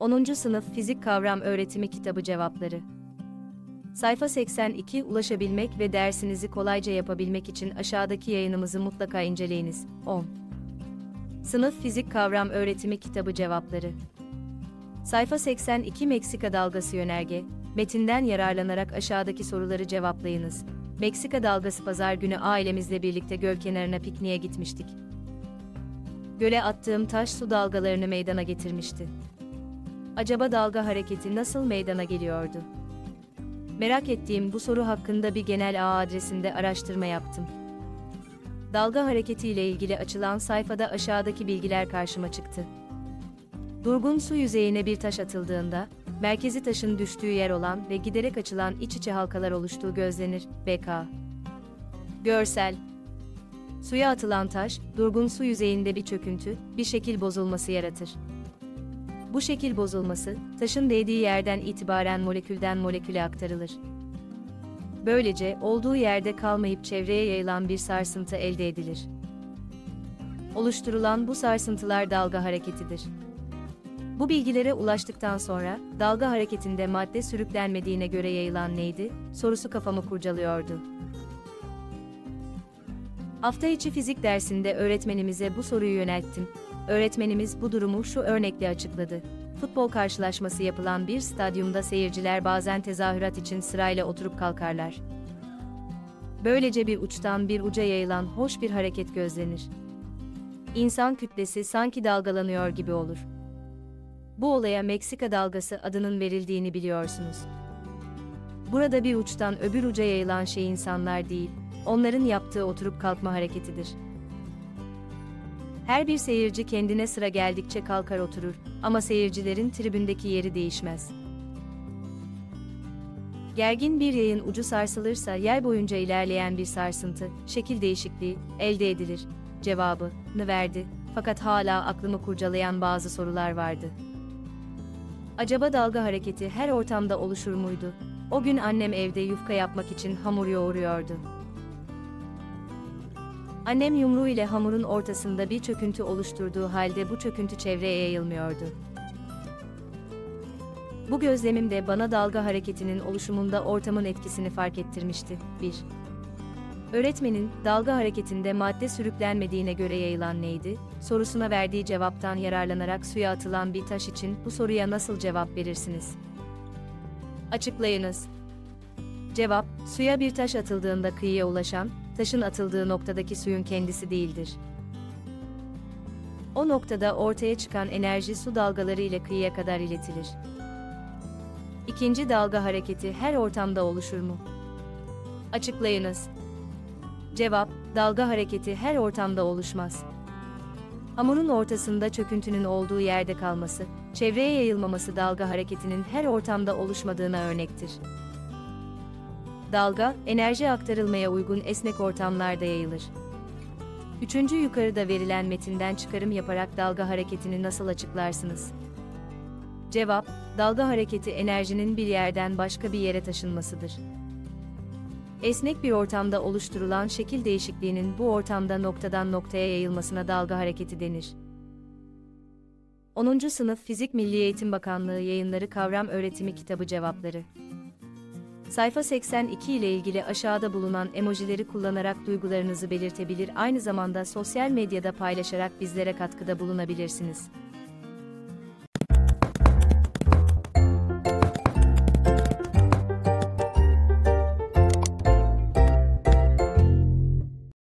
10. Sınıf Fizik Kavram Öğretimi Kitabı Cevapları. Sayfa 82. Ulaşabilmek ve dersinizi kolayca yapabilmek için aşağıdaki yayınımızı mutlaka inceleyiniz. 10. Sınıf Fizik Kavram Öğretimi Kitabı Cevapları. Sayfa 82. Meksika dalgası yönerge. Metinden yararlanarak aşağıdaki soruları cevaplayınız. Meksika dalgası pazar günü ailemizle birlikte göl kenarına pikniğe gitmiştik. Göle attığım taş su dalgalarını meydana getirmişti. Acaba dalga hareketi nasıl meydana geliyordu? Merak ettiğim bu soru hakkında bir genel ağ adresinde araştırma yaptım. Dalga hareketi ile ilgili açılan sayfada aşağıdaki bilgiler karşıma çıktı. Durgun su yüzeyine bir taş atıldığında, merkezi taşın düştüğü yer olan ve giderek açılan iç içe halkalar oluştuğu gözlenir. BK. Görsel. Suya atılan taş, durgun su yüzeyinde bir çöküntü, bir şekil bozulması yaratır. Bu şekil bozulması, taşın değdiği yerden itibaren molekülden moleküle aktarılır. Böylece, olduğu yerde kalmayıp çevreye yayılan bir sarsıntı elde edilir. Oluşturulan bu sarsıntılar dalga hareketidir. Bu bilgilere ulaştıktan sonra, dalga hareketinde madde sürüklenmediğine göre yayılan neydi, sorusu kafamı kurcalıyordu. Hafta içi fizik dersinde öğretmenimize bu soruyu yönelttim. Öğretmenimiz bu durumu şu örnekle açıkladı. Futbol karşılaşması yapılan bir stadyumda seyirciler bazen tezahürat için sırayla oturup kalkarlar. Böylece bir uçtan bir uca yayılan hoş bir hareket gözlenir. İnsan kütlesi sanki dalgalanıyor gibi olur. Bu olaya Meksika dalgası adının verildiğini biliyorsunuz. Burada bir uçtan öbür uca yayılan şey insanlar değil, onların yaptığı oturup kalkma hareketidir. Her bir seyirci kendine sıra geldikçe kalkar oturur ama seyircilerin tribündeki yeri değişmez. Gergin bir yayın ucu sarsılırsa yer boyunca ilerleyen bir sarsıntı, şekil değişikliği elde edilir. Cevabını verdi, fakat hala aklımı kurcalayan bazı sorular vardı. Acaba dalga hareketi her ortamda oluşur muydu? O gün annem evde yufka yapmak için hamur yoğuruyordu. Annem yumruğu ile hamurun ortasında bir çöküntü oluşturduğu halde bu çöküntü çevreye yayılmıyordu. Bu gözlemim de bana dalga hareketinin oluşumunda ortamın etkisini fark ettirmişti. 1. Öğretmenin, dalga hareketinde madde sürüklenmediğine göre yayılan neydi, sorusuna verdiği cevaptan yararlanarak suya atılan bir taş için bu soruya nasıl cevap verirsiniz? Açıklayınız. Cevap, suya bir taş atıldığında kıyıya ulaşan, taşın atıldığı noktadaki suyun kendisi değildir. O noktada ortaya çıkan enerji su dalgaları ile kıyıya kadar iletilir. İkinci dalga hareketi her ortamda oluşur mu? Açıklayınız. Cevap, dalga hareketi her ortamda oluşmaz. Hamurun ortasında çöküntünün olduğu yerde kalması, çevreye yayılmaması dalga hareketinin her ortamda oluşmadığına örnektir. Dalga, enerji aktarılmaya uygun esnek ortamlarda yayılır. 3. Yukarıda verilen metinden çıkarım yaparak dalga hareketini nasıl açıklarsınız? Cevap, dalga hareketi enerjinin bir yerden başka bir yere taşınmasıdır. Esnek bir ortamda oluşturulan şekil değişikliğinin bu ortamda noktadan noktaya yayılmasına dalga hareketi denir. 10. Sınıf Fizik Milli Eğitim Bakanlığı Yayınları Kavram Öğretimi Kitabı Cevapları. Sayfa 82 ile ilgili aşağıda bulunan emojileri kullanarak duygularınızı belirtebilir, aynı zamanda sosyal medyada paylaşarak bizlere katkıda bulunabilirsiniz.